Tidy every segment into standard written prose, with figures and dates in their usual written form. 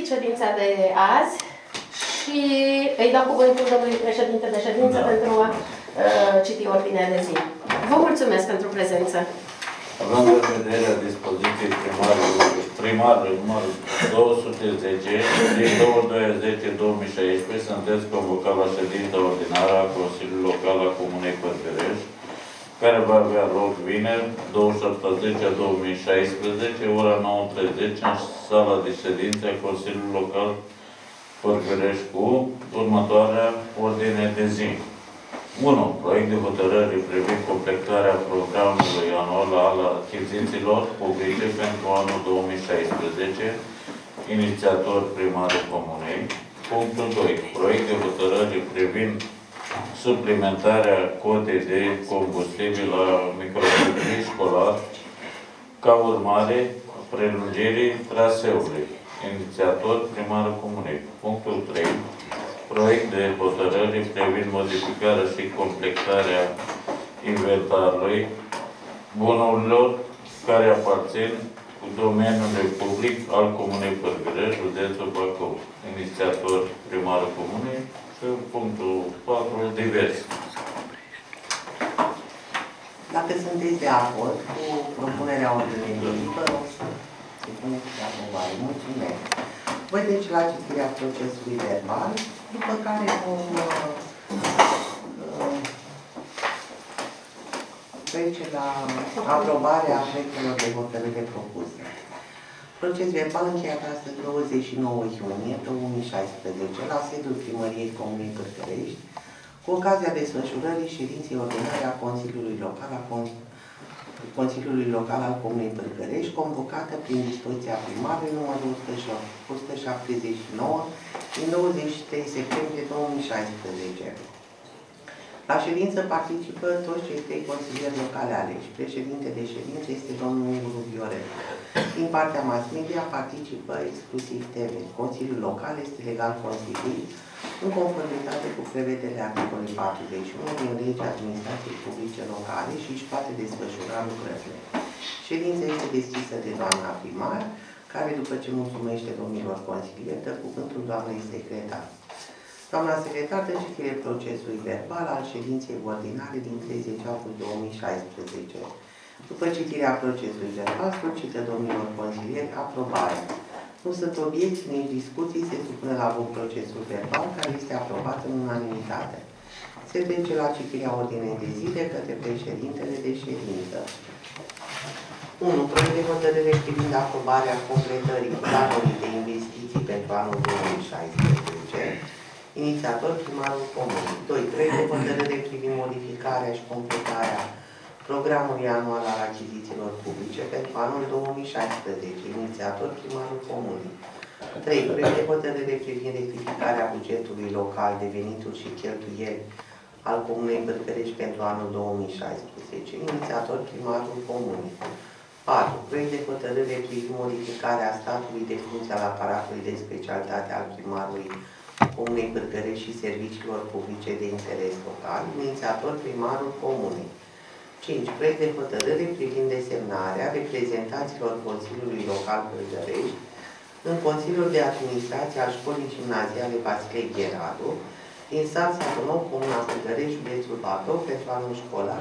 deschid ședința de azi și îi dau cuvântul domnului președinte de ședință pentru a citi ordinea de zi. Vă mulțumesc pentru prezență. Având în vedere dispoziției primarului numărul 210 din 22/10/2016, sunteți convocat la ședința ordinară a Consiliului Local al Comunei Părgăreș, care va avea loc vineri, 27/10/2016, ora 9:30, în sala de ședință a Consiliului Local Părgăreș, cu următoarea ordine de zi. 1. Proiect de hotărâre privind completarea programului anual al achizițiilor publice pentru anul 2016, inițiator primarul Comunei. Punctul 2. Proiect de hotărâre privind suplimentarea cotei de combustibil la microautobusul școlar ca urmare prelungirii traseului. Inițiator primarul Comunei. Punctul 3. Proiect de hotărâre privind modificarea și completarea inventarului bunurilor care aparțin domeniului public al Comunei Părgăreș, județul Bacău. Inițiator primarul Comunei. Și punctul 4, divers. Dacă sunteți de acord cu propunerea ordinei de zi, vă rog să puneți de aprobare. Mulțumesc. Voi trece la citirea procesului verbal, după care vom trece la aprobarea proiectelor de hotărâre propuse. Proces verbal încheiat astăzi 29 iunie 2016 la sediul Primăriei Comunei Părgărești, cu ocazia desfășurării ședinței ordinare a Consiliului Local al Comunei Părgărești, convocată prin dispoziția primarului numărul 179 din 23 septembrie 2016. La ședință participă toți cei 3 consilieri locale aleși. Președinte de ședință este domnul Minguru Viorel. Din partea mass media participă exclusiv TV. Consiliul Local este legal constituit în conformitate cu prevederile articolului 41 din legea administrației publice locale și își poate desfășura lucrările. Ședința este deschisă de doamna primar, care, după ce mulțumește domnilor consilieri, dă cuvântul doamnei secretar. Doamna secretar dă citire procesului verbal al ședinței ordinare din 30 august 2016. După citirea procesului verbal, solicită domnilor consilieri aprobarea. Nu sunt obiecții, nici discuții, se supune la vot procesul verbal, care este aprobat în unanimitate. Se trece la citirea ordinei de zi de către președintele de ședință. 1. Proiect de hotărâre privind aprobarea completării planului de investiții pentru anul 2016. Inițiator primarul Comunei. 2. Proiect de hotărâre privind modificarea și completarea programului anual al achizițiilor publice pentru anul 2016. Inițiator primarul Comunei. 3. Proiect de hotărâre privind rectificarea bugetului local de venituri și cheltuieli al Comunei Părgărești pentru anul 2016. Inițiator primarul Comunei. 4. Proiect de hotărâre privind modificarea statului de funcție al aparatului de specialitate al primarului Comunei Părgărești și serviciilor publice de interes local. Inițiator primarul Comunei. 5. Proiect de hotărâre privind desemnarea reprezentanților Consiliului Local Părgărești în Consiliul de Administrație al Școlii Gimnaziale Vasile Gheradu, din sat Satul Nou, Comuna Părgărești, județul Bacău, pentru anul școlar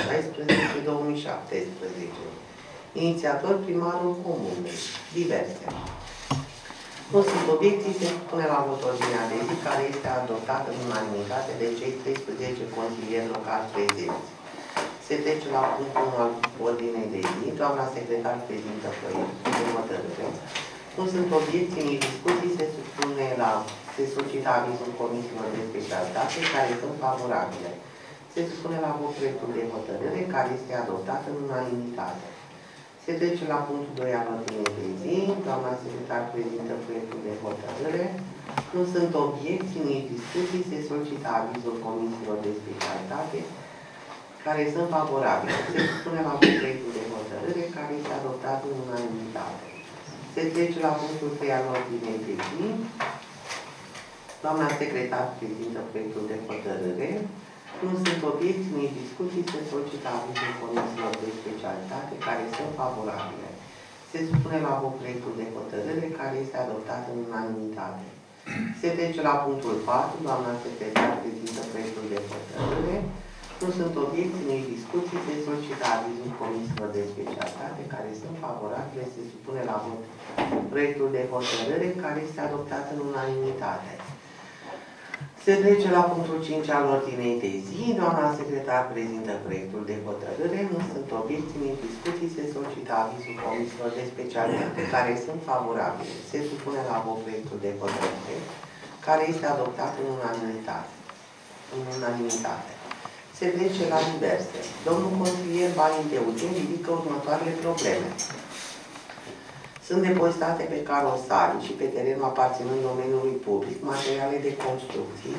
2016-2017. Inițiator primarul Comunei. Diverse. Nu sunt obiecții, se pune la vot ordinea de zi, care este adoptată în unanimitate de cei 13 consilieri locali prezenți. Se trece la punctul 1 al ordinei de zi. Doamna secretar prezintă proiectul de hotărâre. Nu sunt obiecții, nici discuții, se solicită avizul comisiilor de specialitate, care sunt favorabile. Se supune la vot proiectul de hotărâre, care este adoptat în unanimitate. Se trece la punctul 2 al ordinei de zi. Doamna secretar prezintă proiectul de hotărâre. Nu sunt obiecții, nici discuții, se solicită avizul comisiilor de specialitate, care sunt favorabile. Se supune la vot proiectul de hotărâre, care este adoptat în unanimitate. Se trece la punctul 3 al ordinei de zi. Doamna secretar prezintă proiectul de hotărâre. Nu sunt obiecții, nici discuții, se solicită avizul comisiilor de specialitate, care sunt favorabile. Se supune la vot proiectul de hotărâre care este adoptat în unanimitate. Se trece la punctul 4. Doamna secretar prezintă proiectul de hotărâre. Nu sunt obiecții, nici discuții. Se solicită avizul comisiilor de specialitate care sunt favorabile. Se supune la vot proiectul de hotărâre care este adoptat în unanimitate. Se trece la punctul 5 al ordinei de zi. Doamna secretar prezintă proiectul de hotărâre. Nu sunt obiecții, nici discuții. Se solicită avizul comisiilor de specialitate care sunt favorabile. Se supune la vot proiectul de hotărâre care este adoptat în unanimitate. Se trece la diverse. Domnul consilier Valin Eugen ridică următoarele probleme. Sunt depozitate pe carosari și pe terenul aparținând domeniului public materiale de construcții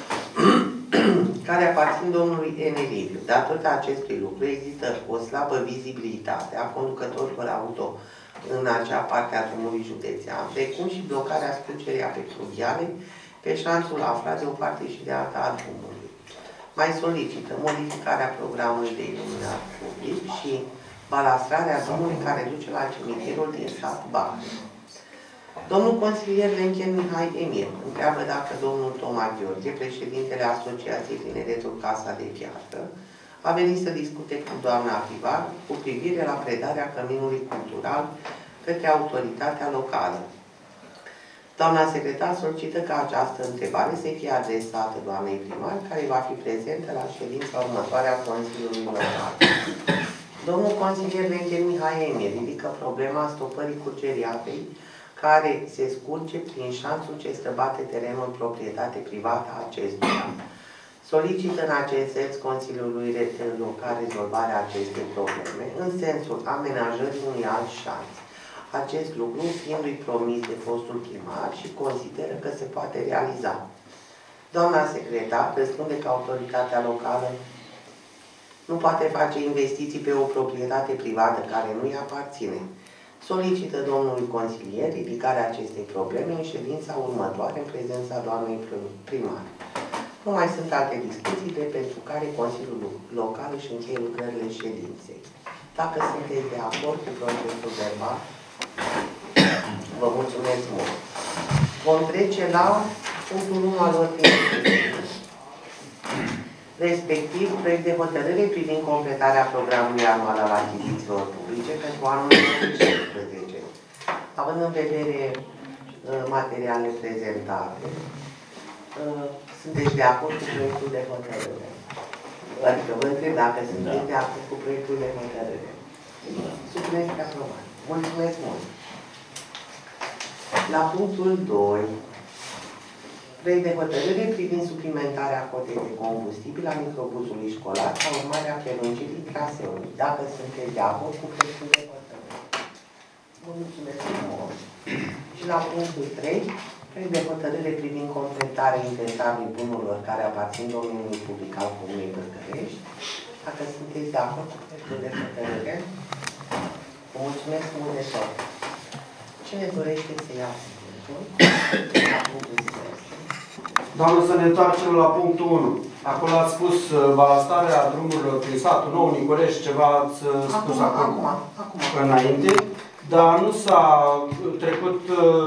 care aparțin domnului Eneliviu. Datorită acestui lucru există o slabă vizibilitate a conducătorilor auto în acea parte a drumului județean, precum și blocarea scurgerii apei fluviale pe șanțul aflat de o parte și de alta a drumului. Mai solicită modificarea programului de iluminat public și balastrarea drumului care duce la cimitirul din sat Bahre. Domnul consilier Lenchen Mihai Emir întreabă dacă domnul Toma Gheorghe, președintele Asociației Tineretul Casa de Piatră, a venit să discute cu doamna primar cu privire la predarea căminului cultural către autoritatea locală. Doamna secretar solicită ca această întrebare să fie adresată doamnei primar, care va fi prezentă la ședința următoare a Consiliului Local. Domnul consilier Lenchen Mihai Emir ridică problema stopării curgerii apei care se scurge prin șanțul ce străbate terenul proprietate privată a acestuia. Solicită în acest sens Consiliului Local rezolvarea acestei probleme în sensul amenajării unui alt șanț. Acest lucru fiindu-i promis de fostul primar și consideră că se poate realiza. Doamna secretar răspunde că autoritatea locală nu poate face investiții pe o proprietate privată care nu-i aparține. Solicită domnului consilier ridicarea acestei probleme în ședința următoare în prezența doamnei primar. Nu mai sunt alte discuții pentru care Consiliul Local își încheie lucrările ședinței. Dacă sunteți de acord cu procesul verbal, vă mulțumesc mult. Vom trece la punctul 1 al ordinii, respectiv proiect de hotărâre privind completarea programului anual al achizițiilor publice pentru anul 2016. Având în vedere materialele prezentate, sunteți de acord cu proiectul de hotărâre? Adică vă întreb dacă sunteți de acord cu proiectul de hotărâre. Supuneți pe aprobare. Mulțumesc mult! La punctul 2, proiect de hotărâre privind suplimentarea cotei de combustibil a microbuzului școlar ca urmare a prelungirii traseului. Dacă sunteți de acord cu proiectul de hotărâre. Mulțumesc mult! Și la punctul 3, proiect de hotărâre privind completarea inventarului bunurilor care aparțin domeniului public al Comunei Bârgărești. Dacă sunteți de acord cu proiectul de hotărâre, vă mulțumesc mult de tot. Cine dorește să ia cuvântul? La punctul 10. Doamnă, să ne întoarcem la punctul 1. Acolo ați spus balastarea drumurilor prin satul Nou, Nicorești, ceva ați spus acum înainte, dar nu s-a trecut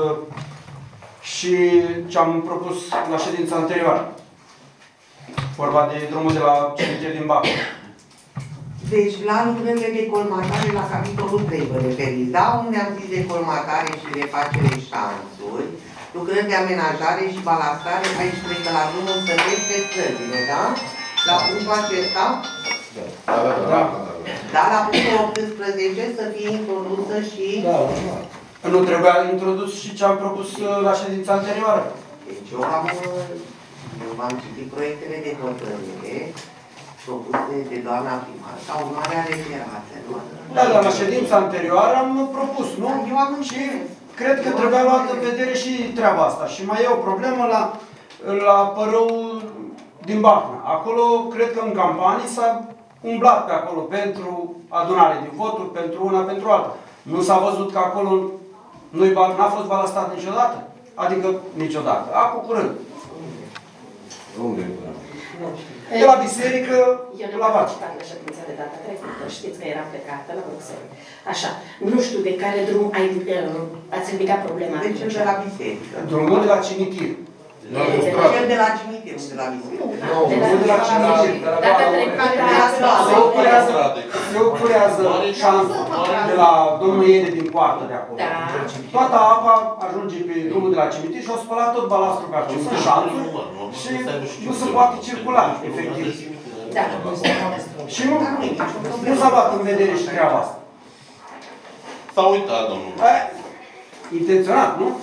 și ce am propus la ședința anterioară. Vorba de drumul de la cimitir din Bac. Deci, la lucrările de colmatare, la capitolul 3 vă referiți, da? Unde am zis de colmatare și refacere șanțuri, lucrări de amenajare și balastrare, aici cred că la drumul să trec pe străzile, da? La punctul acesta? Da. Da, la punctul 18 să fie introdusă și... Da, nu trebuia introdus și ce am propus la ședința anterioară. Deci eu v-am citit proiectele de hotărâre propuse de doamna primar, ca urmare a reiteratelor. Da, dar la ședința anterioară am propus, nu? Eu am înțeles. Cred că trebuia luat în vedere și treaba asta. Și mai e o problemă la Părăul din Bacna. Acolo, cred că în campanii s-a umblat pe acolo pentru adunare de voturi, pentru una, pentru alta. Nu s-a văzut că acolo n-a fost balastat niciodată? Adică niciodată. Acum curând. Unde? De la biserică Eu la n-am Vaci. participat la ședința de data trecută. Știți că eram plecată la Bruxelles. Așa. Nu știu de care drum ați ridicat problema. De cel de la biserică. Drumul de la cimitir. Cel de la cimitir, nu de la biserică. Drumul de la cimitir. Data trecută. Se ocurează șanțul de la domnul Iene din poartă de acolo. Da. Toată apa ajunge pe drumul de la cimitir și o spălat tot balastru pe acolo. Sunt șanțuri și nu se poate circula, efectiv. Da. Și nu s-a luat în vedere și treaba asta. S-a uitat, domnul. Intenționat, nu?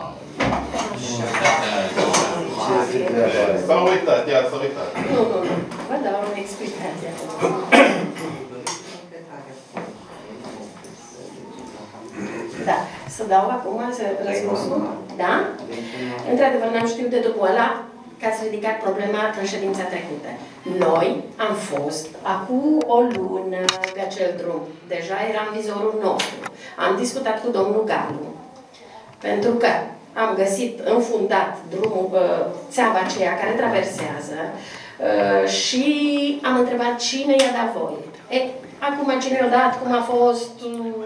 S-a uitat, iar s-a uitat. Nu. Vă dau o explicație. Da. Să dau acum să răspunsul. Da? Într-adevăr, n-am știut de după ăla că ați ridicat problema în ședința trecută. Noi am fost, acum o lună, pe acel drum. Deja era în vizorul nostru. Am discutat cu domnul Galu. Pentru că am găsit înfundat drumul, țeava aceea care traversează și am întrebat cine i-a dat voie. Acum cine i-a dat, cum a fost,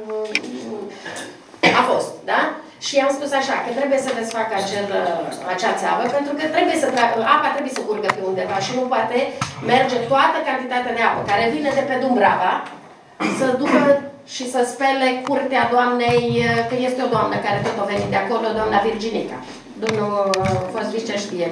a fost, da? Și am spus așa, că trebuie să desfacă acea țeavă, pentru că apa trebuie să curgă pe undeva și nu poate merge toată cantitatea de apă care vine de pe Dumbrava să ducă și să spele curtea doamnei, că este o doamnă care tot a venit de acolo, doamna Virginica. Domnul fost vice știe,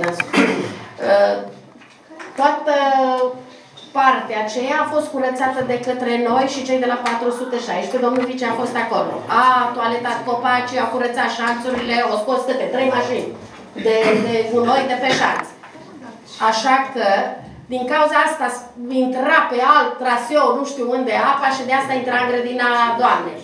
toată partea aceea a fost curățată de către noi și cei de la 416. Domnul vice a fost acolo. A toaletat copacii, a curățat șanțurile, au scos câte 3 mașini de gunoi de pe șanț. Așa că din cauza asta intra pe alt traseu, nu știu unde, apa și de asta intra în grădina doamnei.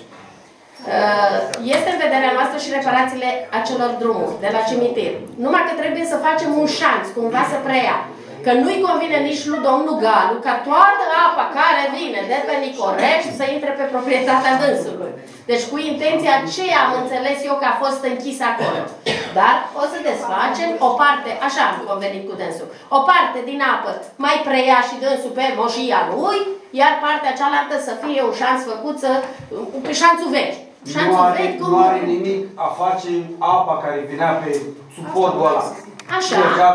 Este în vederea noastră și reparațiile acelor drumuri de la cimitir. Numai că trebuie să facem un șanț, cumva să preia. Că nu-i convine nici lui domnul Galu ca toată apa care vine de pe Nicorești să intre pe proprietatea dânsului. Deci cu intenția aceea am înțeles eu că a fost închis acolo. Dar o să desfacem o parte, așa am convenit cu dânsul, o parte din apă mai preia și dânsul pe moșia lui, iar partea cealaltă să fie un șanț făcut pe șanțul vechi. Nu are nimic a face apa care vinea pe sub podul ăla. Așa.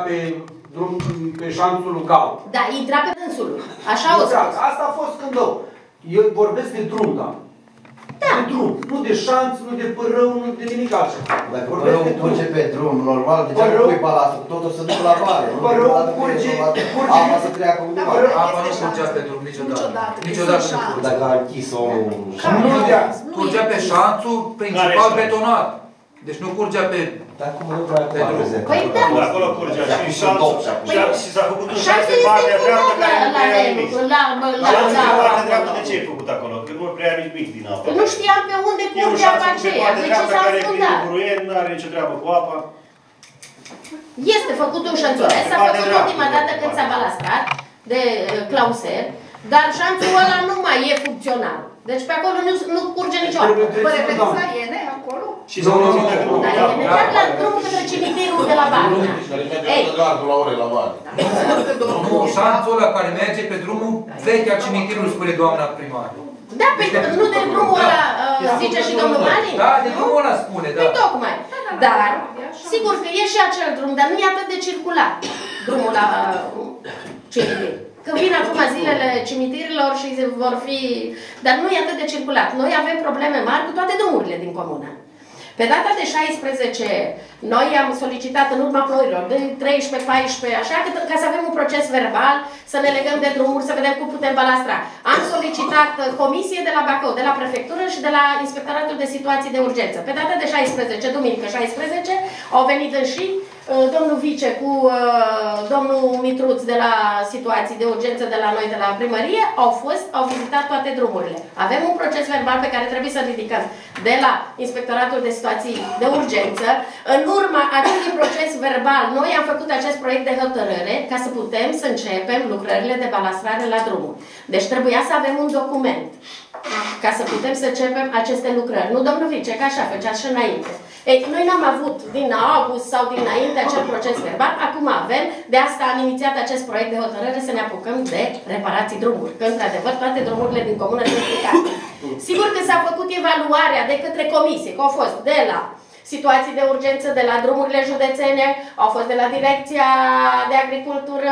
Pe șanțul lui Gal. Da, intra pe dânsul. Așa o spus. Asta a fost când eu vorbesc de drum, da. Da. De drum, nu de șanț, nu de părău, nu de nimic altceva. Dacă părău curge pe drum, normal, deja nu pui balastul, totul se duce la mare. Părău curge, apa să treacă undeva. Apa nu curgea pe drum niciodată. Niciodată nu curge. Dacă a închis omul... Curgea pe șanțul principal betonat. Deci nu curgea pe... Dar cum nu vrea pe drum? Păi da. Acolo curgea și șanțul. Și s-a făcut un șanț pe Șanțul partea dreaptă care nu prea nimic. Șanțul pe partea la dreaptă de ce e făcut acolo? Că nu prea nimic din apă. nu știam pe unde curge apa aceea. De ce s-a asfundat? Nu are nicio treabă cu apa. Este făcut un șanțuleț, s-a făcut ultima dată când s-a balastrat de Clauser, dar șanțul ăla nu mai e funcțional. Deci pe acolo nu curge nicio apă. Vă referiți la Iene acolo? Și s-a făcut de drum. Dar e chiar la drumul către cimitirul de la Bani. Ei, Gardul la ore la Bani. Nu, șanțul ăla care merge pe drumul vechi al cimitirului, spune doamna primar. da, pe nu de drumul ăla zice și domnul Bani? Da, de drumul ăla spune, da. Păi tocmai. Dar, sigur că e și acel drum, dar nu e atât de circulat drumul la cimitir. Că vin acum zilele cimitirilor și vor fi... Dar nu e atât de circulat. Noi avem probleme mari cu toate drumurile din comună. Pe data de 16, noi am solicitat în urma ploilor, de 13-14, așa, ca să avem un proces verbal, să ne legăm de drumuri, să vedem cum putem balastra. Am solicitat comisie de la Bacău, de la prefectură și de la Inspectoratul de Situații de Urgență. Pe data de 16, duminică 16, au venit și domnul vice cu domnul Mitruț de la Situații de Urgență de la noi, de la primărie, au vizitat toate drumurile. Avem un proces verbal pe care trebuie să-l ridicăm de la Inspectoratul de Situații de Urgență. În urma acestui proces verbal, noi am făcut acest proiect de hotărâre ca să putem să începem lucrările de balastrare la drumuri. Deci trebuia să avem un document ca să putem să începem aceste lucrări. Nu, domnul vice, că așa făcea și înainte. Ei, noi n-am avut din august sau dinainte acel proces verbal, acum avem, de asta am inițiat acest proiect de hotărâre să ne apucăm de reparații drumuri, că într-adevăr toate drumurile din comună sunt implicate. Sigur că s-a făcut evaluarea de către comisie, că au fost de la situații de urgență, de la drumurile județene, au fost de la Direcția de Agricultură,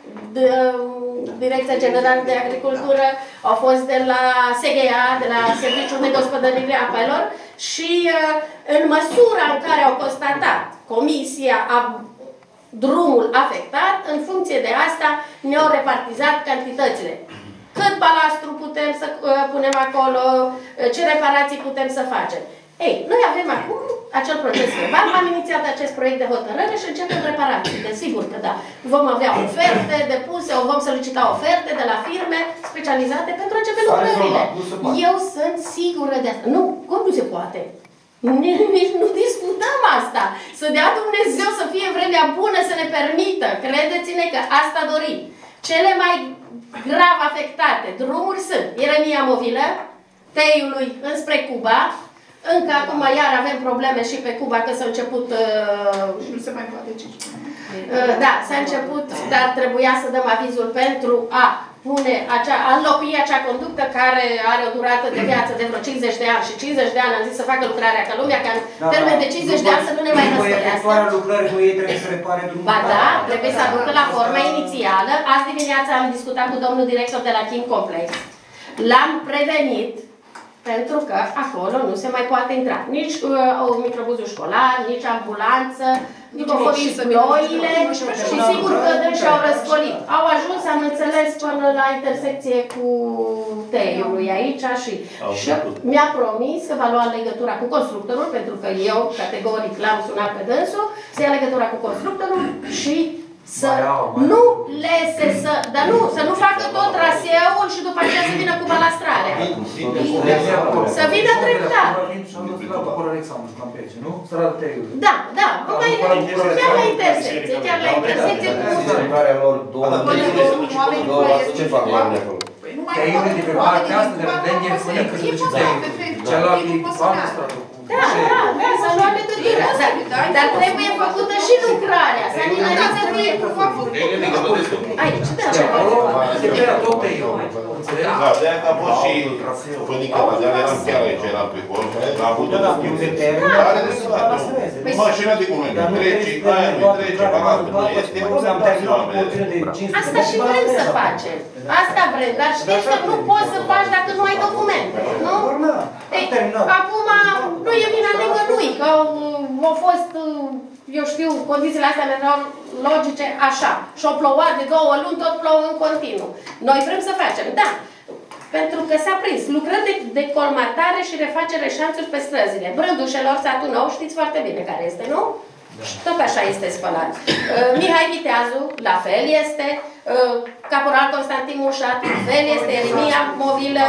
Direcția Generală de Agricultură, au fost de la SGA, de la Serviciul de Gospodărire a Apelor și în măsura în care au constatat comisia drumul afectat, în funcție de asta ne-au repartizat cantitățile. Cât balastru putem să punem acolo, ce reparații putem să facem. Ei, noi avem acum acel proces verbal, am inițiat acest proiect de hotărâre și începem reparații. Desigur că da, vom avea oferte depuse, vom solicita oferte de la firme specializate pentru a începe lucrările. Eu sunt sigură de asta. Nu, cum nu se poate? Nici nu discutăm asta. Să dea Dumnezeu să fie vremea bună să ne permită. Credeți-ne că asta dorim. Cele mai grav afectate drumuri sunt Ieremia Movilă, Teiului înspre Cuba. Încă acum iar avem probleme și pe Cuba, că s-a început... Nu se mai poate da, s-a început, dar trebuia să dăm avizul pentru a înlocui acea conductă care are o durată de viață de vreo 50 de ani și 50 de ani am zis să facă lucrarea ca lumea, ca în termen de 50 de ani să nu ne mai răstărească. Lucrării ei trebuie să repare drumul. Ba da, trebuie să aducă la forma inițială. Azi dimineața am discutat cu domnul director de la Chin Complex. L-am prevenit pentru că acolo nu se mai poate intra. Nici microbuzul școlar, nici ambulanță, nici au fost și ploile și sigur că dânsi au răscolit. Au ajuns, am înțeles, până la intersecție cu Teiului aici și mi-a promis că va lua legătura cu constructorul, pentru că eu categoric l-am sunat pe dânsul, să ia legătura cu constructorul și să nu lese să nu facă tot traseul și după aceea să vină cu balastrarea. Să vină treptat. Da, da, chiar la intersecție, chiar la intersecție cu... Ce fac oamenii acolo? Teiului de pe partea asta, de la Dengel Funică, să duce Teiului. Cealaltă stradă. Da, să lua legătura. Dar trebuie făcută și lucrarea. Să nimerit să fie cu faptul. Aici, da. Se vrea tot Teiul. Da, de-aia că a fost și Funică, dar eram chiar aici, eram pe col, a avut o schimb. Are de sărat, mașina de cum trece, aia nu trece, balatul nu este. Asta și vrem să facem. Asta vrem, dar știți că nu poți să faci dacă nu ai documente, nu? Acum nu e vina nimănui, că au fost, eu știu, condițiile astea meteorologice așa. Și-o plouat de 2 luni, tot plouă în continuu. Noi vrem să facem, da. Pentru că s-a prins lucrări de colmatare și refacere șanțuri pe străzile. Brândușelor, satul nou, știți foarte bine care este, nu? Și tot așa este spălat. Mihai Viteazu, la fel este. Caporal Constantin Mușat, la fel este. Ieremia Movilă.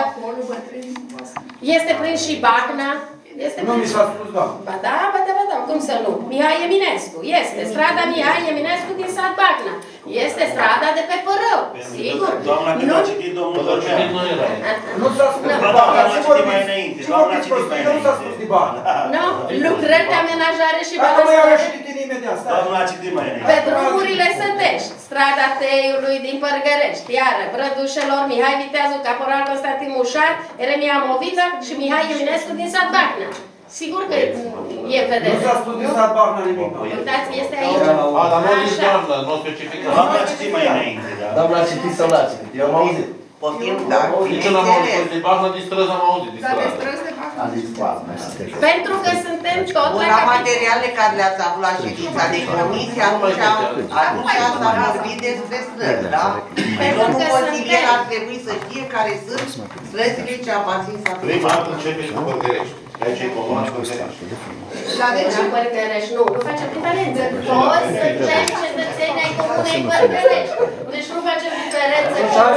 Este prins și Bacna. Nu mi s-a spus, da. Ba da, cum să nu? Mihai Eminescu, este. Strada Mihai Eminescu din sat Bacna. Este strada de pe Părău, sigur. Doamna, când a citit domnul Dărgean. Nu s-a spus de Bacna, doamna a citit mai înainte. Doamna a citit mai înainte. Nu s-a spus de Bacna. Nu, lucrări de amenajare și balastrare. Acum i-au ieșit imediat, stai. Doamna a citit mai înainte. Pe drumurile Sătești, strada Teiului din Părgărești, iară, Brădușelor, Mihai Viteazu, Caporal Constantin Mușat, Ieremia Movilă și Mihai Eminescu din sat Bacna. Sigur că e vedere. Nu s-a spus din sat Bacna nimic. Uitați, este aici. Dar nu nici doamnă, nu specifică. Doamna a citit mai înainte, da. Doamna a citit sau n-a citit? Eu am auzit. Poftim, da. Nici nu am auzit de Bacna, din străzi am auzit. Dar de străzi de Bacna. A zis Bacna. Pentru că suntem tot la La materiale care le-ați avut la ședința de comisie, atunci s-a vorbit despre străzi, da? Domnul consilier ar trebui să știe care sunt străzile ce aparțin satului. Prima dată începeți cu Părgărești. Aici e comuna Părgărești. La Părgărești, nu facem diferență. Toți suntem cetățeni ai comunei Părgărești. Deci nu facem diferență.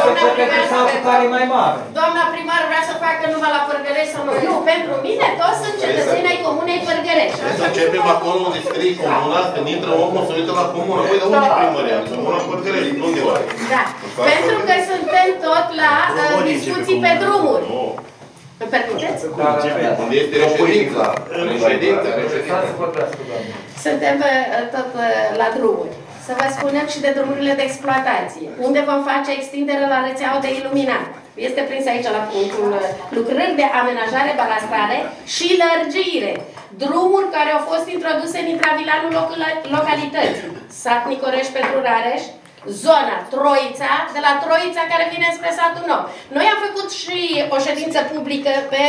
Doamna primar vrea să facă numai la Părgărești sau nu. Pentru mine toți sunt cetățeni ai comunei Părgărești. Să începem acolo unde scrie comuna, când intră omul, să uită la comună. Păi, de unde e primăria? Comuna Părgărești, unde oare? Da, pentru că suntem tot la discuții pe drumuri. Îmi permiteți? Unde este reședința? Suntem tot la drumuri. Să vă spunem și de drumurile de exploatație. Unde vom face extindere la rețeaua de iluminat. Este prins aici la punctul lucrări de amenajare, balastrare și lărgire. Drumuri care au fost introduse în intravilanul localității. Sat Nicoreș pentru Rareș, zona Troița, de la Troița care vine spre Satul Nou. Noi am făcut și o ședință publică pe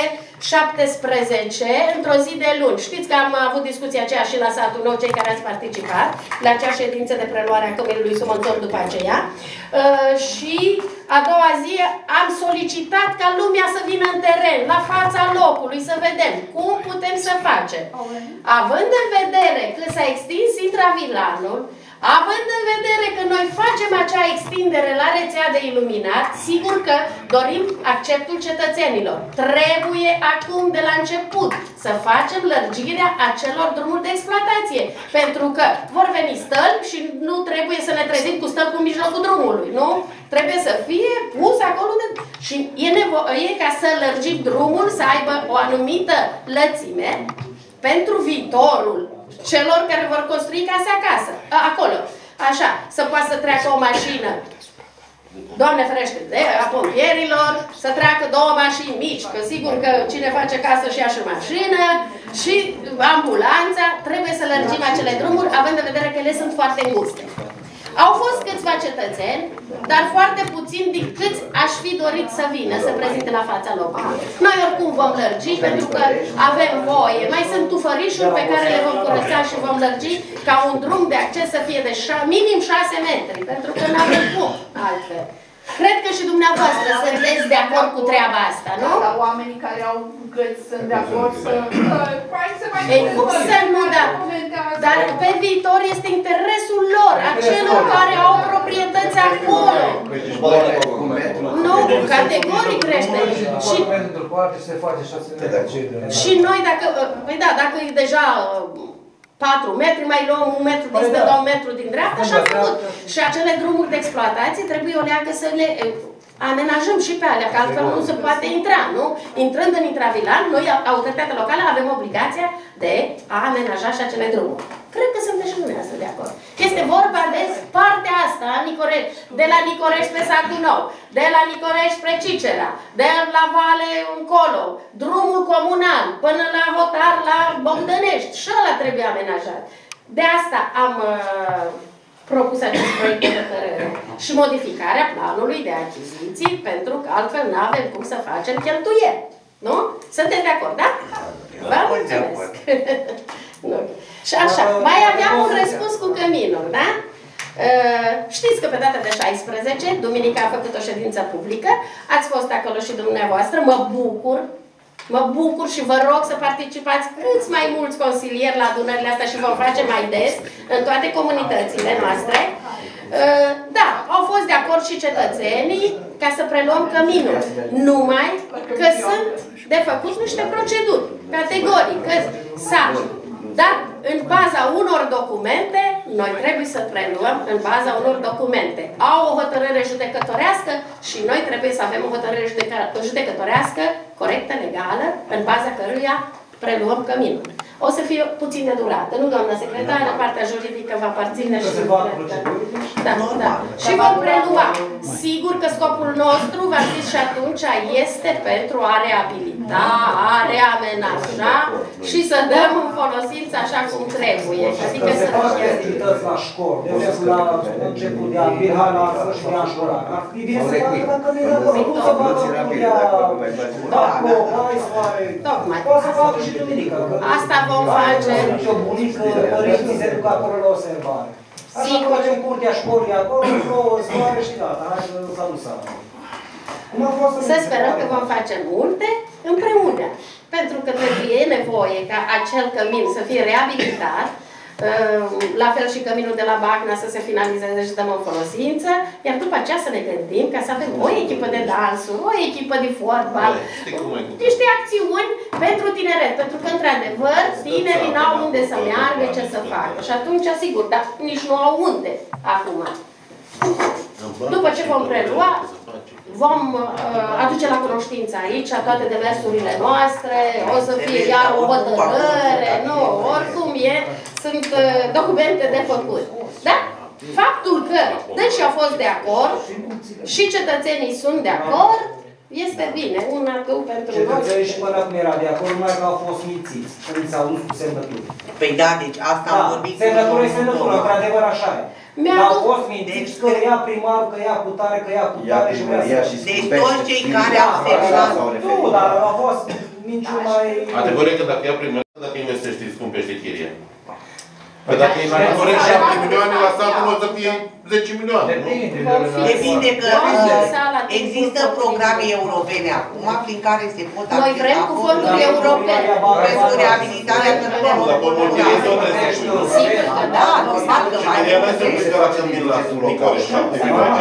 17, într-o zi de luni. Știți că am avut discuția aceea și la Satul Nou, cei care ați participat, la acea ședință de preluare a Căminului Sumonțon după aceea. Și a doua zi am solicitat ca lumea să vină în teren, la fața locului, să vedem cum putem să facem. Având în vedere că s-a extins intravilanul, având în vedere că noi facem acea extindere la rețea de iluminat, sigur că dorim acceptul cetățenilor. Trebuie acum de la început să facem lărgirea acelor drumuri de exploatație. Pentru că vor veni stălpi și nu trebuie să ne trezim cu stălpi în mijlocul drumului, nu? Trebuie să fie pus acolo și e nevoie ca să lărgim drumul, să aibă o anumită lățime pentru viitorul celor care vor construi case acasă, acolo. Așa, să poată să treacă o mașină, Doamne ferește, de a pompierilor, să treacă două mașini mici, că sigur că cine face casă și ia și mașină, și ambulanța, trebuie să lărgim acele drumuri, având în vedere că ele sunt foarte înguste. Au fost câțiva cetățeni, dar foarte puțin din câți aș fi dorit să vină, să prezinte la fața locului. Noi oricum vom lărgi, pentru că avem voie. Mai sunt tufărișuri pe care le vom curăța și vom lărgi ca un drum de acces să fie de minim 6 metri, pentru că nu avem cum altfel. Cred că și dumneavoastră sunteți de acord cu treaba asta, nu? Dar oamenii care au găți sunt de acord să... Ei, cum să nu, dar pe viitor este interesul lor, a celor care au proprietăți acolo. Nu, categoric crește. Și noi, dacă, păi da, dacă e deja 4 metri, mai luăm 1 metru din stânga, 2 metru din dreapta și am făcut. Și acele drumuri de exploatație trebuie o leagă să le amenajăm și pe alea, că altfel nu se poate intra, nu? Intrând în intravilan, noi, autoritatea locală, avem obligația de a amenaja și acele drumuri. Cred că sunteți și dumneavoastră de acord. Este vorba de partea asta a Nicorești, de la Nicorești pe Satul Nou, de la Nicorești spre Cicera, de la Vale încolo, drumul comunal, până la Hotar, la Bogdănești, și ăla trebuie amenajat. De asta am propus acest proiect de hotărâre și modificarea planului de achiziții, pentru că altfel nu avem cum să facem cheltuieli. Nu? Sunteți de acord, da? Vă mulțumesc! Și așa, mai aveam un răspuns cu căminul, da? Știți că pe data de 16, duminica a făcut o ședință publică, ați fost acolo și dumneavoastră, mă bucur și vă rog să participați câți mai mulți consilieri la adunările astea și vom face mai des în toate comunitățile noastre. Da, au fost de acord și cetățenii ca să preluăm căminul, numai că sunt de făcut niște proceduri categoric, că s-a dat în baza unor documente, noi trebuie să preluăm în baza unor documente. Au o hotărâre judecătorească și noi trebuie să avem o hotărâre judecătorească, corectă, legală, în baza căruia preluăm căminul. O să fie puțin de durată, nu, doamna secretară, partea juridică va aparține și... Da. Și vom prelua. Sigur că scopul nostru va fi și atunci este pentru a reabilita, a reamenaja și să dăm în folosință așa cum trebuie. Adică să fie... la școli, de exemplu la început de an, Birha la sfârșit de an școlar. E bine să facă la cămin acolo, cum să facă lumea, dacă mai soare, poate să facă și duminică. Asta vom face. Și o bunică, părinții se duc acolo la observare. Așa că facem curtea școlii acolo, o soare și gata, hai să s-a dus ala. Să sperăm că vom face multe împreună. Pentru că trebuie nevoie ca acel cămin să fie reabilitat, la fel și căminul de la Bacna să se finalizeze și dăm în folosință, iar după aceea să ne gândim ca să avem o echipă de dansuri, o echipă de fotbal, niște acțiuni pentru tineret, pentru că, într-adevăr, tinerii n-au unde să meargă, ce să facă. Și atunci, sigur, dar nici nu au unde acum. După ce vom prelua, vom aduce la cunoștință aici toate demersurile noastre, o să fie iar o hotărâre, nu, oricum sunt documente de făcut. Da? Faptul că deși au fost de acord și cetățenii sunt de acord, este bine, un atu pentru noi. Cetățenii și până acum era de acord, numai că au fost mințiți, când s-au dus cu semnături. Păi da, deci asta am vorbit. Semnătură e semnătură, într-adevăr așa e. Au fost mințiți că ia primarul, că ia cu tare, că ia cu tare și vrea să... Deci toți cei care au semnat... Nu, dar au fost minciuni mai... Adevărul e că dacă ia primarul, dacă investești, scumpește chiria. Păi dacă e mai corect 7 milioane, la satul o să fie 10 milioane. Depinde că există programe europene acum prin care se pot Noi vrem cu fonduri europene. pentru reabilitarea cărărilor. Dar pormoției este o trezești. Sigur că da, normal că mai Chiria mai se mișcă la când vin la locale 7 milioane.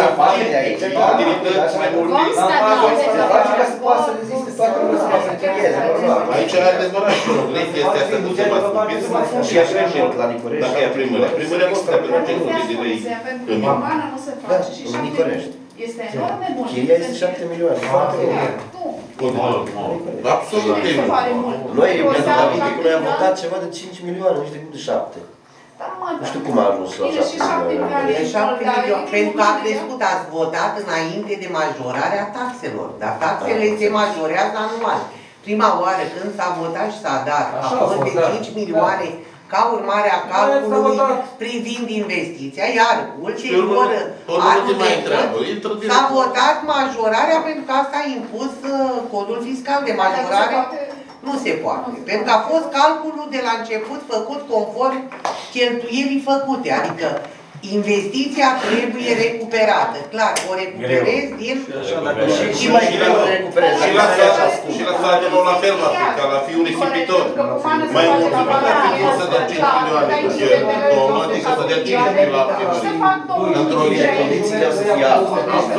Utilități mai multe. vom stabili Să faci ca să poată să reziste toată lumea să poată să închirieze, normal. Aici e adevărat și o chestia asta nu se va scumpi. Și așa și la Nicorești. Dacă e primăria. Primăria nu stă pentru genul de lei. Pentru Urbana nu se face și 7 Nicorești. este enorm de mult. Chiria este 7 milioane. Foarte mult. Absolut de mult. Noi, pentru David, noi am votat ceva de 5 milioane, nici decât de 7. Nu știu cum a ajuns la 7 milioane. Pentru că a crescut, ați votat înainte de majorarea taxelor, dar taxele se majorează anual. Prima oară când s-a votat și s-a dat, a fost de 5 milioane ca urmare a calculului privind investiția, iar ulterior anul trecut s-a votat majorarea pentru că asta a impus codul fiscal de majorare. Nu se poate. Pentru că a fost calculul de la început făcut conform cheltuielii făcute. Adică investiția trebuie recuperată. Clar, o recuperezi din... Și mai greu de recuperezi. Și la salatul la fel va fi, ca la fiul risipitor. Mai mulțumit ar fi fost să dea 5 milioane domnul, decât să dea 5 milioane la primărie. Într-o zi. Condițiile o să fie altfel.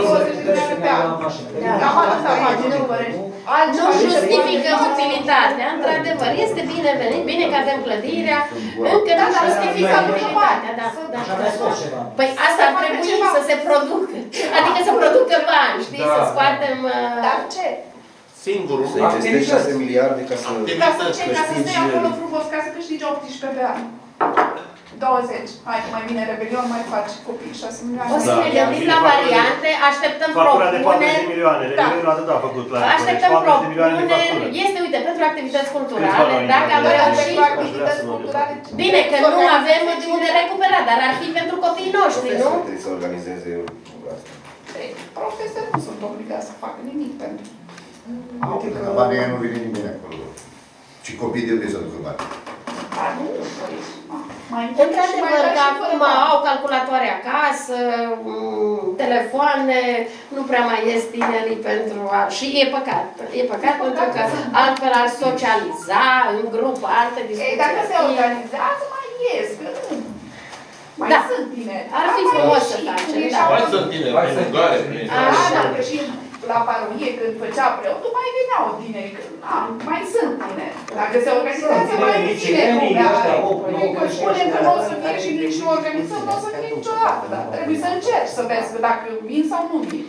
Nu justifică utilitatea, într-adevăr, este binevenit, bine că avem clădirea, încă nu justifică utilitatea, da. Păi asta ar trebui să se producă, adică să producă bani, știi, să scoatem... Dar ce? Singurul. Să investești 6 miliarde ca să câștigi... acolo frumos, ca să câștigi 18 pe an. 20. Hai, mai vine rebelion, mai faci copii 6 milioane. O să ne gândim la variante, așteptăm propuneri. Așteptăm propuneri. Este, uite, pentru activități culturale, dacă am reușit... Bine, că nu avem de unde recupera, dar ar fi pentru copiii noștri, nu? Trebuie să organizeze asta. Profesorii nu sunt obligați să facă nimic pentru... La banii nu vine nimeni acolo. Și copiii de unde să ducă bani? Într-adevăr că acum au calculatoare acasă, telefoane, nu prea mai ies tinerii pentru a... Și e păcat. E păcat pentru că altfel ar socializa în grup alte discuții. Ei, dacă se organizează, mai ies, că nu. Mai sunt tineri. Ar fi frumos să facem, da. Mai sunt tineri, prin Ugare, prin... Așa, că și la parohie, când făcea preotul, mai veneau tineri, că mai sunt tineri. Dacă se organizează, mai vine lumea. Că spunem că nu o să fie și nici nu organizăm, nu o să fie niciodată. Dar trebuie să încerci să vezi că dacă vin sau nu vin.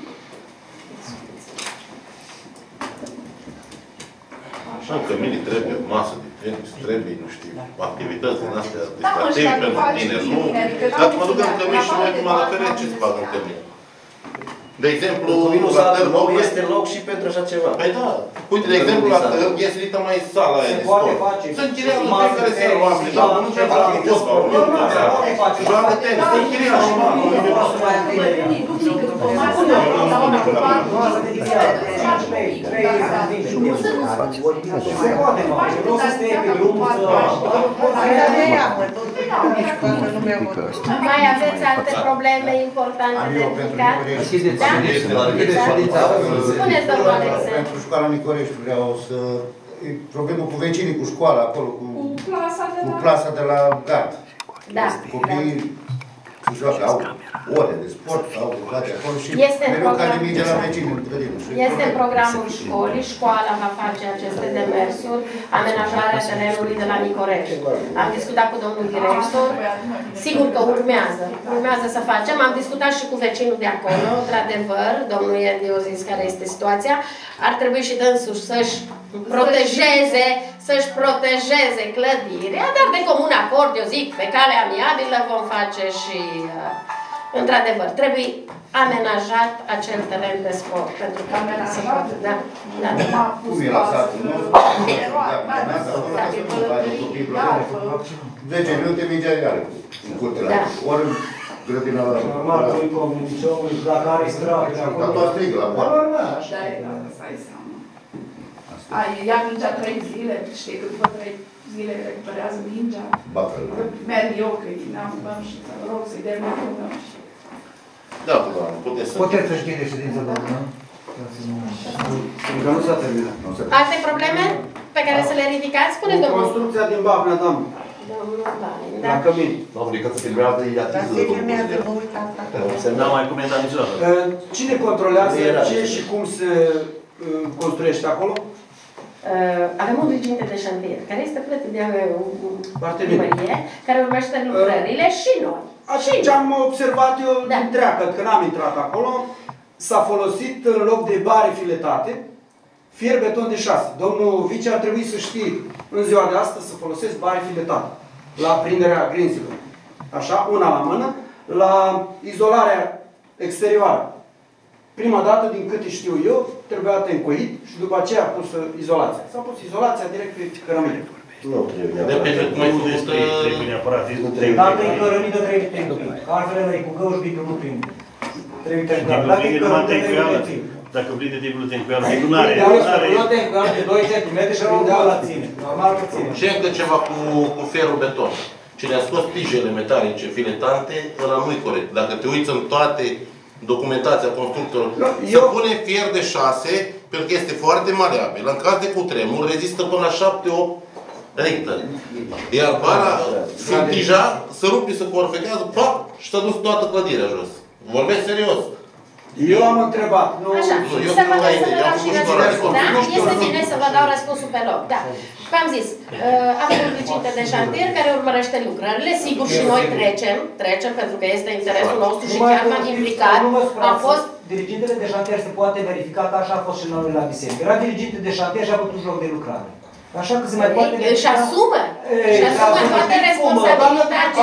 Așa că mine trebuie masă de tenis, trebuie, nu știu, activități din astea distractive pentru tineri, nu? Dacă mă duc în cămin și mai mă la fere, ce să fac în cămin? De exemplu, la Târg Nou este loc și pentru așa ceva. Păi da. Uite, de exemplu, la Târg este rită mai sala aia de sport. Se închiriază în fiecare seară oamenii, dar nu trebuie să facă fotbal, nu joacă tenis, se închiriază și mai aveți alte probleme importante de ridicat? Spuneți, domnul Alexandru. Pentru școala Nicorești vreau să... E problemul cu vecinii, cu școala acolo, cu plasa de la gard. Da. Copiii se joacă, au ore de sport sau educație acolo și Este în mereu care program. merge la vecini în grădină. Este în programul școlii, școala va face aceste demersuri, amenajarea terenului de la Nicorești. Am discutat cu domnul director, sigur că urmează să facem. Am discutat și cu vecinul de acolo, într-adevăr, domnul Edi a zis care este situația. Ar trebui și dânsul să-și protejeze clădirea, dar de comun acord, eu zic, pe cale amiabilă vom face și, într-adevăr, trebuie amenajat acel teren de sport, pentru că se poate, da. Cum e la satul nostru? 10 minute mergea iară în curtea la ori grădina la normal, lui comunicomului, dacă are stradă de acolo. Dar toată strigă la poartă. Ia mingea 3 zile, știi că după 3 zile recuperează mingea. Merg eu, că n-am băm și să rog să-i dea mingea. Da, doamne, puteți să... Puteți să știți de ședință, doamnă? Încă nu s-a terminat. Alte probleme pe care să le ridicați? Spuneți, domnul. Construcția din Bafnea, doamnă. Domnul Balin, da. La Cămin. Doamne, că se filmează, e atins de Se n-a mai comentat niciodată. Cine controlează ce și cum se construiește acolo? Avem un diriginte de șantier, care este plătit de primărie, care urmește lucrările și noi. Așa ce am observat eu din treacă, că n-am intrat acolo, s-a folosit în loc de bare filetate, fier beton de 6. Domnul vice ar trebui să știe în ziua de astăzi să folosesc bare filetate la prinderea grinzilor. Așa, una la mână, la izolarea exterioară. Prima dată, din câte știu eu, trebuia încoit și după aceea a pus izolația. S-a pus izolația direct pe cărămidă. Nu trebuie neapărat. Depinde cum ai făcut. Trebuie neapărat. Dacă e cărămidă, trebuie prinde. Altfel ăla e cu găuși, bicul nu prinde. Trebuie tencuială. Dacă e cărămidă, trebuie prinde. Dacă prinde timpul tencuială, bicul nu are. Nu tencuială de 2 cm și prindea la ține. Normal că ține. Și încă ceva cu ferul beton. Cine a scos tijele metalice filetante, ăla nu-i corect. Dacă te uiți în toate documentația constructorilor, se pune fier de 6, pentru că este foarte maleabil. În caz de cutremur, rezistă până la 7-8 richter. Iar bara, fiind tija, să rupi, să corfetează, pac, și s-a dus toată clădirea jos. Vorbesc serios. Eu am întrebat. Așa, să vă dau și răspunsul, da? Este bine să vă dau răspunsul pe loc, da. V-am zis, avem un diriginte de șantier care urmărește lucrările, sigur și noi trecem pentru că este interesul nostru și chiar m-am implicat. Am fost... Dirigintele de șantier se poate verifica că așa a fost și noi la biserică. Era diriginte de șantier și a avut un joc de lucrare. Așa că se mai poate... Și asumă toate responsabilitatea.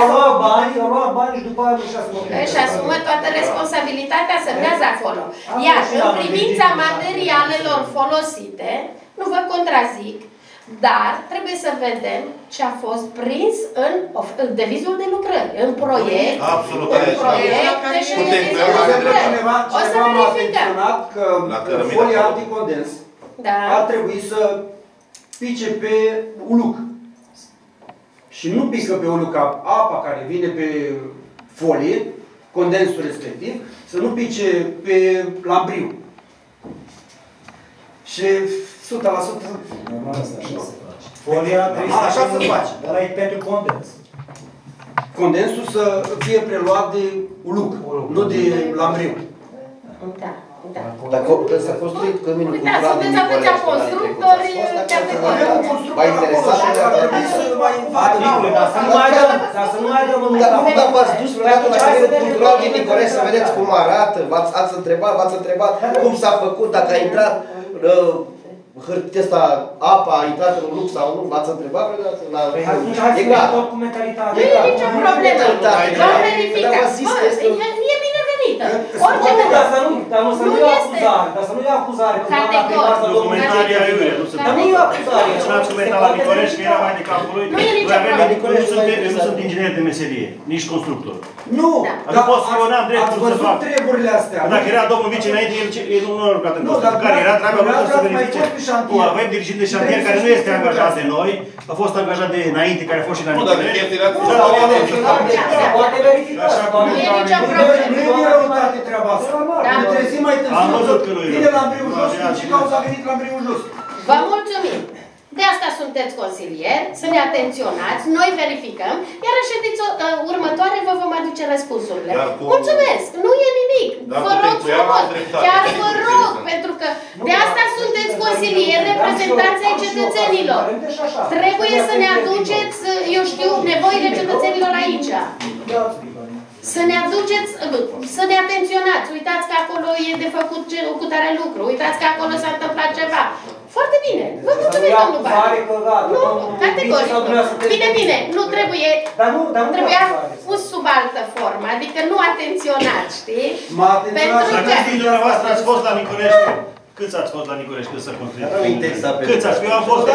A luat bani și după aia nu și asumă. Își asumă toată responsabilitatea, semnează acolo. Iar în privința materialelor folosite, nu vă contrazic, dar trebuie să vedem ce a fost prins în devizul de lucrări, în proiect, absolut, în proiecte și în devizul de lucrări. O să verificăm. Că folia anticondens ar trebui să pice pe uluc. Și nu pică pe uluc apa care vine pe folie, condensul respectiv, să nu pice pe lambriu. Și 100%. Normal asta așa se face. Folia trebuie să se face. Ăla e pentru condens. Condensul să fie preluat de uluc, nu de lambriu. Da. Dacă s-a construit căminul cu plan din Nicorești, constructori v-a interesat și ar trebui să mai invadă. Dar să nu mai dăm în Dar v-ați dus vreodată la căminul cultural din Nicorești să vedeți cum arată? V-ați întrebat cum s-a făcut, dacă a intrat hârtia asta, apa a intrat în lux sau nu? V-ați întrebat vreodată? E clar. Tot cu mentalitate. Nu e nicio problemă. Vom verifica. E binevenită. Orice Dar nu e acuzare. Dar să nu e acuzare. Documentaria iurea. Dar nu e acuzare. Și n-ați comentat la Nicorești, că era mai de capul lui. Nu e nicio problemă. Nu sunt inginer de meserie, nici constructor. Nu, dar ați văzut treburile astea. Dacă era domnul vice înainte, el nu a lucrat în constructor. Era treaba lui să verifice. Avem dirigent de șantier care nu este angajat de noi, a fost angajat de înainte, care a fost și înainte. Poate verifica. Nu e nicio problemă. Nu e răutate treaba asta. Ne trezim mai târziu. Vine lambriul jos și cauza a venit lambriul jos. Vă mulțumim. de asta sunteți consilieri, să ne atenționați, noi verificăm, iar în ședința următoare vă vom aduce răspunsurile. Mulțumesc, nu e nimic, vă rog frumos, chiar vă rog, pentru că de asta sunteți consilieri, reprezentanții ai cetățenilor. Trebuie să ne aduceți, eu știu, nevoile cetățenilor aici. Să ne aduceți, să ne atenționați. Uitați că acolo e de făcut cu tare lucru. Uitați că acolo s-a întâmplat ceva. Foarte bine. Vă mulțumesc, domnul Bani. Nu, categoric. Bine. Nu trebuie. Trebuia pus sub altă formă. Adică nu atenționat, știi? Pentru că dumneavoastră ați fost la Nicorești. Câți ați fost la Nicorești când s-a construit? Câți ați? Eu am fost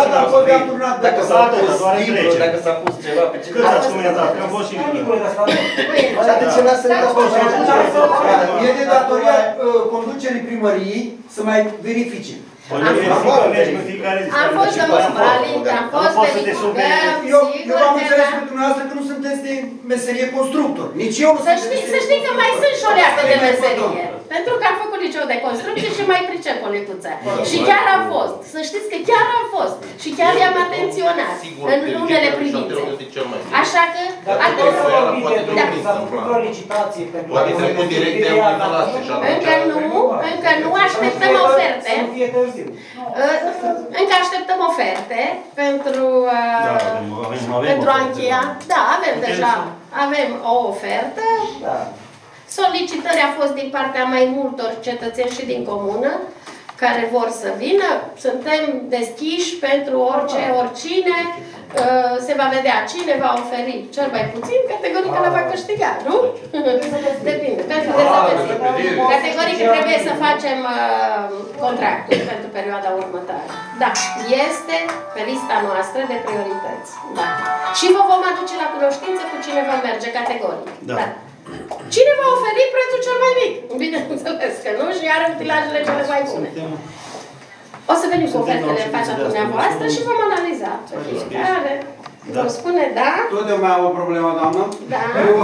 dacă s-a pus ceva pe ce... Câți ați comentat? Că am fost și e de datoria conducerii primăriei să mai verifice. Am fost de Mosbalin, am fost verificăm, eu v-am înțeles pe dumneavoastră că nu sunteți de meserie constructor. Nici eu nu sunt de meserie. Să știi că mai sunt și o leacă de meserie. Pentru că am făcut liceu de construcție și mai pricep o lecuță. Și chiar am fost. Să știți că chiar am fost. Și chiar i-am atenționat în unele privințe. Așa că... Încă nu așteptăm oferte. Încă așteptăm oferte pentru a încheia. Da, avem deja o ofertă. Solicitări a fost din partea mai multor cetățeni și din comună care vor să vină. Suntem deschiși pentru orice, oricine. Se va vedea cine va oferi cel mai puțin, categoric că va câștiga, nu? Depinde, pentru dezamăgire. Categoric trebuie să facem contractul pentru perioada următoare. Da, este pe lista noastră de priorități. Da. Și vă vom aduce la cunoștință cu cine vom merge, categoric. Da. Cine va oferi prețul cel mai mic? Bineînțeles că nu, și are utilajele cele mai bune. O să venim cu ofertele în fața dumneavoastră și vom analiza ce fiecare vom spune, da? Tot eu mai am o problemă, doamnă. Da.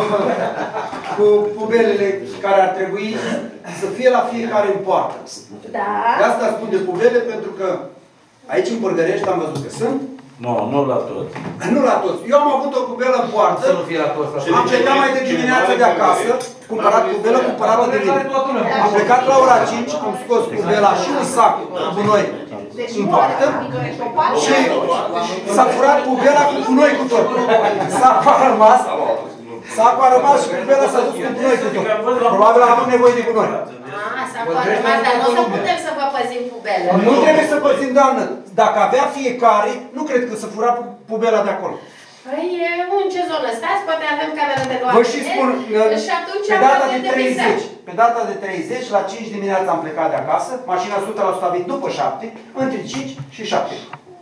Cu pubelele care ar trebui să fie la fiecare în poartă. Da. De asta spun de pubele, pentru că aici în Pârgărești am văzut că sunt. Nu la toți. Nu la toți. Eu am avut o pubelă în poartă. Să nu fie la toți. Am plecat mai de dimineață de acasă, pubelă cumpărată de mine. Am plecat la ora 5, am scos pubela și un sac cu gunoi în poartă și s-a furat pubela cu gunoi cu tot. Sacul a rămas și pubela s-a dus cu gunoi cu tot. Probabil am avut nevoie de gunoi. Sacul a rămas, dar nu o să putem să vă păzim pubele. Nu trebuie să păzim, doamnă. Dacă avea fiecare, nu cred că să fura pubela de acolo. Păi, în ce zonă stați? Poate avem cameră de luare. Vă și spun, și atunci pe data de 30, la 5 dimineața am plecat de acasă, mașina 100% a venit după 7, între 5 și 7.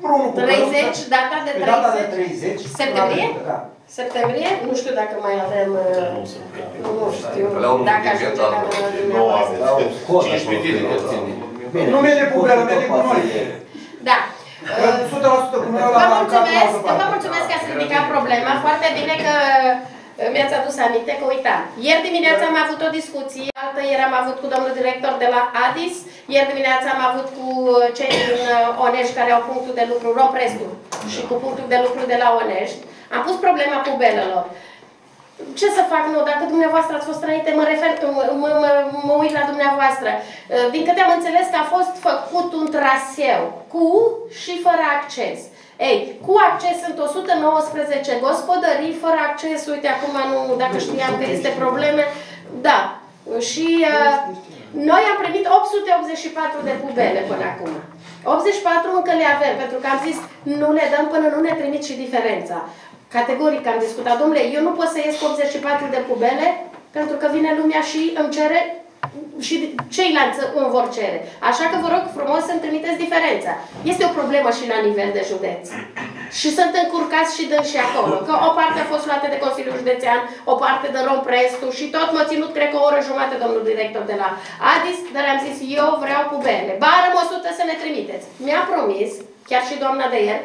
30, data de 30? Pe data de 30. Septembrie? Da. Septembrie? Nu știu dacă mai avem... Nu știu dacă ajunge cameră dumneavoastră. 15 zile că ține. Nu merge pubelă, merge cu noi. Da. 100% cu noi la Vă mulțumesc că ați ridicat problema. Foarte bine că mi-ați adus aminte că uitam. Ieri dimineața am avut o discuție, altă ieri am avut cu domnul director de la ADIS, ieri dimineața am avut cu cei din Onești care au punctul de lucru, Roprestu, și cu punctul de lucru de la Onești. Am pus problema pubelelor. Ce să fac nu? Dacă dumneavoastră ați fost înainte, mă uit la dumneavoastră. Din câte am înțeles că a fost făcut un traseu cu și fără acces. Ei, cu acces sunt 119 gospodării, fără acces, uite, acum nu, dacă știam că este probleme, da. Și noi am primit 884 de pubele până acum. 84 încă le avem, pentru că am zis, nu le dăm până nu ne trimit și diferența. Categoric am discutat, domnule, eu nu pot să ies cu 84 de pubele, pentru că vine lumea și îmi cere și ceilalți îmi vor cere. Așa că vă rog frumos să-mi trimiteți diferența. Este o problemă și la nivel de județ. Și sunt încurcați și dâns și acolo. Că o parte a fost luată de Consiliul Județean, o parte de Romprestu și tot m-a ținut, cred că o oră jumătate, domnul director de la ADIS, dar am zis, eu vreau pubele. Barăm 100 să ne trimiteți. Mi-a promis, chiar și doamna de ieri,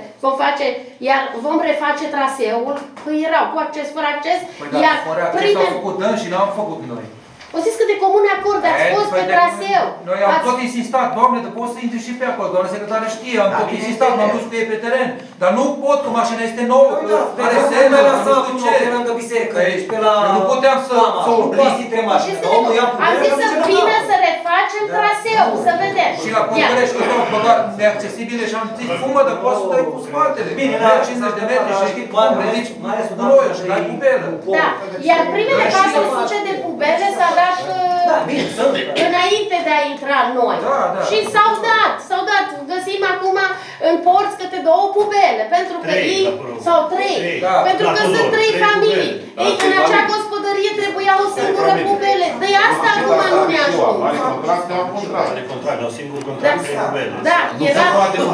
vom reface traseul, că erau cu acces, fără acces, păi iar fără acces au făcut și n-am făcut noi. O zis că de comune acord ați fost pe traseu. Noi am tot insistat, doamne, dar poți să intri și pe acolo, doamne secretară știe, am tot insistat, m-am dus cu ei pe teren. Dar nu pot, că mașina este nouă, că are semne, nu știu ce. Pe lângă biserică, deci pe la... Eu nu puteam să o opriți între mașini, dar omul ia am zis să vină să refacem traseu, să vedem. Și la Păcărești, că tot băgat neaccesibile și am zis, fumă, dar poți să dai cu spatele. Bine, la 50 de metri și ridici ploaie și dai pubelă. Da, iar primele 400 de pubele s-a dat înainte de a intra noi. Și s-au dat, găsim acum în porți câte 2 pubele, pentru că ei, sau 3, pentru că sunt 3 familii. Ei, în acea gospodărie trebuia o singură pubele. De asta acum nu ne ajută. Are contract, un singur contract, 3 pubele. Da, era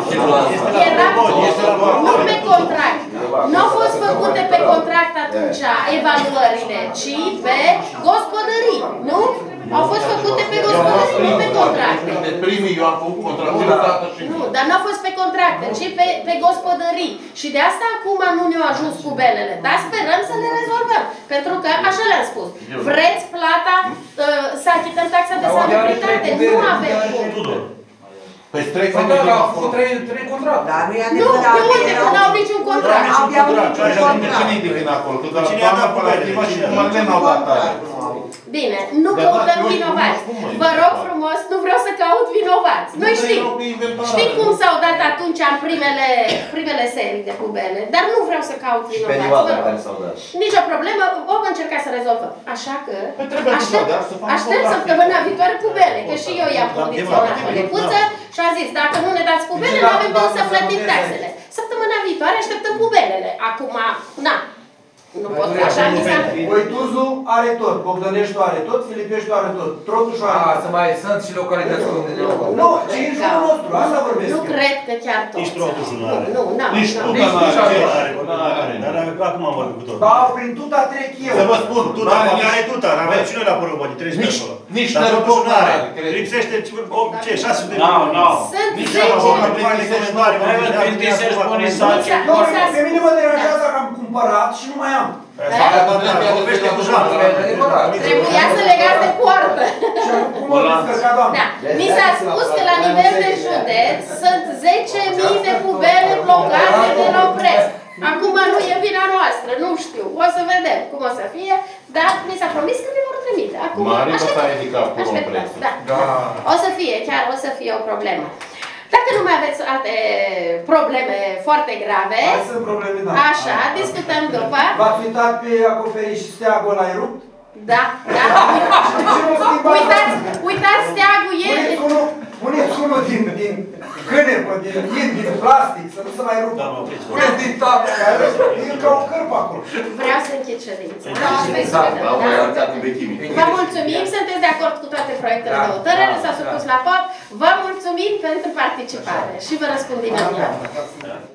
nu pe contract. Nu au fost făcute pe contract atunci evaluările, ci pe gospodării, nu? Au fost făcute pe gospodării, nu pe contracte. De primii eu am făcut contracte și... Nu, dar nu a fost pe contracte, ci pe gospodării. Și de asta acum nu ne-au ajuns cubelele. Dar sperăm să le rezolvăm. Pentru că, așa le-am spus, vreți plata, să achităm taxa de salubritate? Nu avem cum. Păi 3 familii au făcut 3 contracte. Dar nu e Nu, de unde? Că n-au niciun contract. Cine acolo? Că cine a dat pubele? Cine n-au dat tare? Bine, nu căutăm vinovați. Vă rog frumos, nu vreau să caut vinovați. Noi știm cum s-au dat atunci în primele serii de pubele, dar nu vreau să caut vinovați. Nici o problemă, vom încerca să rezolvăm. Așa că aștept săptămâna viitoare pubele, că și eu i-am condiționat o lepuță și am zis, dacă nu ne dați pubele, nu avem de unde să plătim taxele. Săptămâna viitoare așteptăm pubelele. Acum, na. Nu pot așa, mi s-a... Oituzu are tot, Bogdănești are tot, Filipești are tot, Trotușu are tot. Să mai sunt și localități unde le au. Nu, ce e jurul nostru, asta vorbesc. Nu cred că chiar tot. Nici Trotușu nu are. Nu, n-am. Nici Tuta nu are. Dar acum am vorbit cu tot. Da, prin Tuta trec eu. Să vă spun, Tuta, are Tuta, avem și noi la Poroboni, 30 acolo. Nici Nărăpău nu are. Lipsește, ce, 600 de Sunt 10.000. Pe mine mă deranjează că am cumpărat și nu mai am. Trebuia să legați de poartă. Da. Mi s-a spus că la nivel de județ sunt 10.000 de pubele blocate de la Opresc. Acum nu e vina noastră, nu știu. O să vedem cum o să fie, dar mi s-a promis că ne vor trimite. Acum așteptăm. O să fie, chiar o să fie o problemă. Dacă nu mai aveți alte probleme foarte grave, așa, discutăm după. V-ați uitat pe acoperiș și steagul ăla e rupt? Da, da. Uitați steagul e... Puneți unul din gânepă, din plastic, să nu se mai rupă. Puneți din tapă, e ca o cărpă acolo. Vreau să închid ședința. Vă mulțumim, sunteți de acord cu toate proiectele de hotărâre, s-a supus la vot. Vă mulțumim pentru participare și vă răspund imediat.